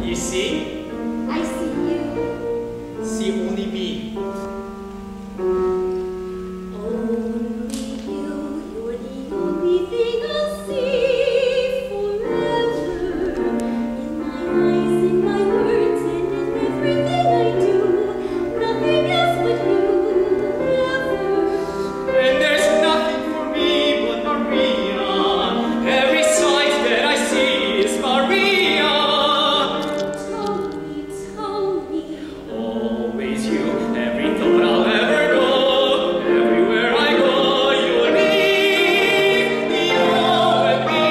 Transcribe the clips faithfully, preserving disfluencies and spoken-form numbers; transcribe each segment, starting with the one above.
You see? I see you. See only me. Only you, you're the only thing I'll see forever. In my eyes, in my words, and in everything I do. Nothing else but you, never. And there's nothing for me but Maria. Every sight that I see is Maria. Tony, Tony. Always you, every thought I'll ever go. Everywhere I go, you and me. You and me.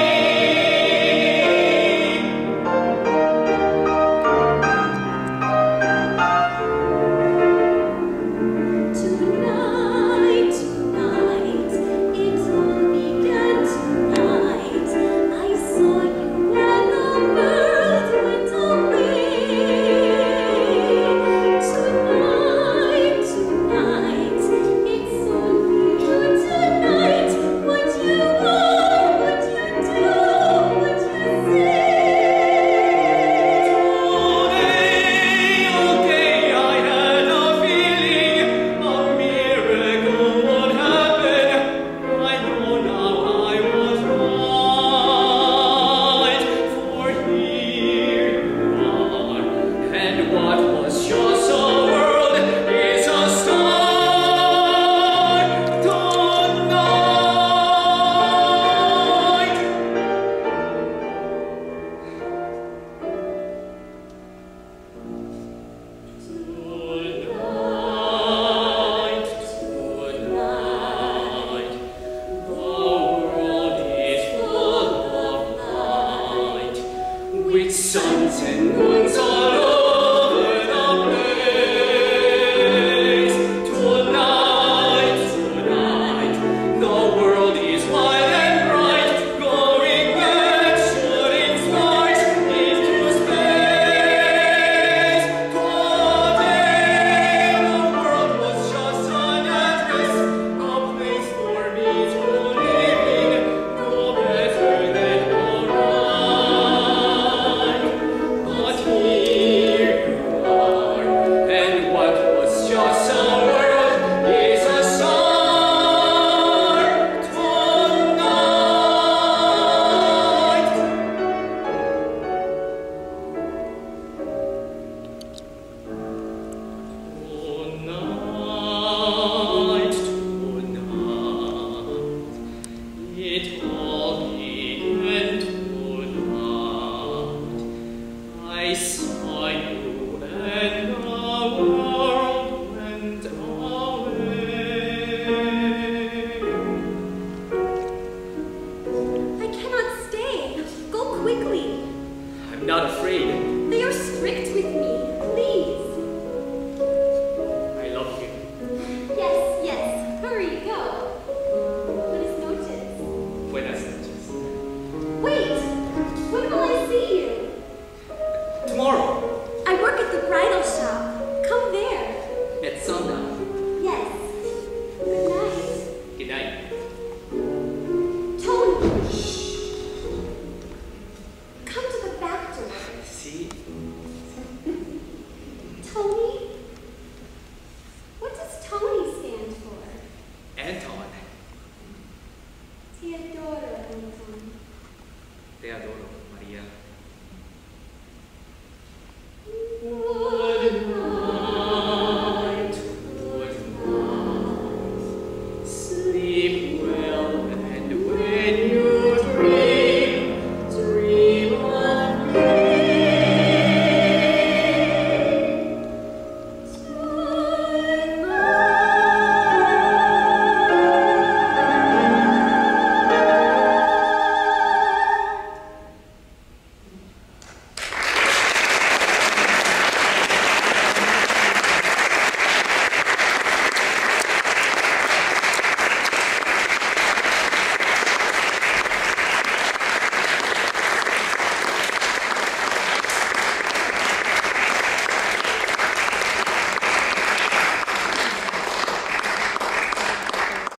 Tonight, tonight, it all began tonight. I saw you when the world went away. Tonight, tonight, it's only you tonight. What you are, what you do, what you say. Today, all day, I had a feeling a miracle would happen. I know now I was right, for here you are, and what was just a world is a star tonight. Tonight, tonight, the world is full of light, with suns and moons all over the place. Tonight, tonight, the world is wild and bright, going back, shooting sparks into space. Today, the world was just an address, a place for me to live in, no better than alright. But here you are, and what was just a world is a star tonight. Tonight, tonight, it all began tonight. I saw you and the world went away. I cannot stay. Go quickly. I'm not afraid. They are strict with me. Please. I love you. Yes, yes. Hurry, go. Buenas noches. Buenas noches. Wait. When will I see you? Tomorrow, I work at the bridal shop. Come there. at sundown. Yes. Good night. Good night. Tony. Come to the back door. See? Tony? What does Tony stand for? Anton. Ti adoro, Anton. Te adoro, Maria. Whoa.